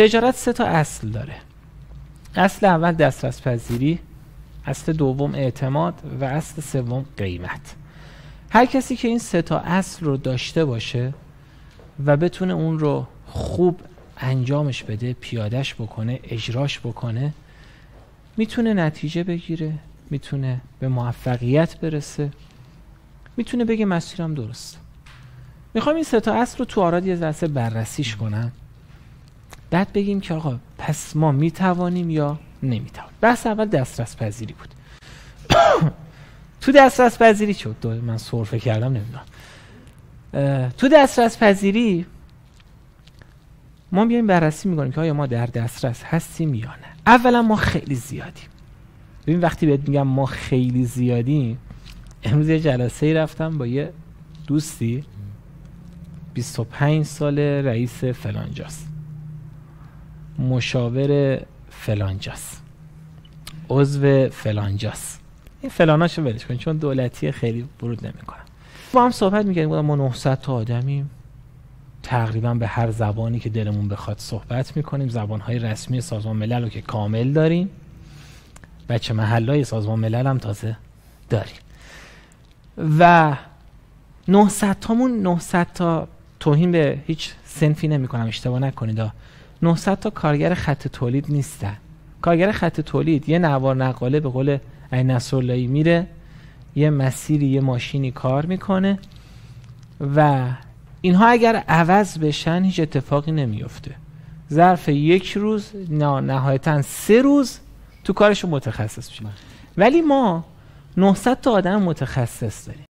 تجارت 3 تا اصل داره. اصل اول دسترس پذیری، اصل دوم اعتماد و اصل سوم قیمت. هر کسی که این 3 تا اصل رو داشته باشه و بتونه اون رو خوب انجامش بده، پیادهش بکنه، اجراش بکنه، میتونه نتیجه بگیره، میتونه به موفقیت برسه، میتونه بگه مسیرم درسته. میخوام این 3 تا اصل رو تو آراد یه لحظه بررسیش کنم، بعد بگیم که آقا پس ما میتوانیم یا نمیتوانیم. بحث اول دسترس پذیری بود. تو دسترس پذیری شد، من سرفه کردم نمیدونم. تو دسترس پذیری ما بیایم بررسی میکنیم که آیا ما در دسترس هستیم یا نه. اولا ما خیلی زیادیم. ببین وقتی بهت میگم ما خیلی زیادیم، امروز یه جلسه ای رفتم با یه دوستی 25 سال رئیس فلانجاست، مشاور فلانجاست، عضو فلانجاست. این فلاناشو ولش کن چون دولتی خیلی ورود نمیکنم. با هم صحبت میکنیم، ما 900 تا آدمیم، تقریبا به هر زبانی که دلمون بخواد صحبت میکنیم. زبانهای رسمی سازمان ملل رو که کامل داریم، بچه محلای سازمان ملل هم تازه داریم و 900 تامون 900 تا توهین به هیچ صنفی نمی کنم، اشتباه نکنید، 900 تا کارگر خط تولید نیستن. کارگر خط تولید یه نوار نقاله به قول عین نصراللهی میره یه مسیری یه ماشینی کار میکنه و اینها اگر عوض بشن هیچ اتفاقی نمیفته. ظرف 1 روز نهایتاً 3 روز تو کارشو متخصص میشن. ولی ما 900 تا آدم متخصص داریم.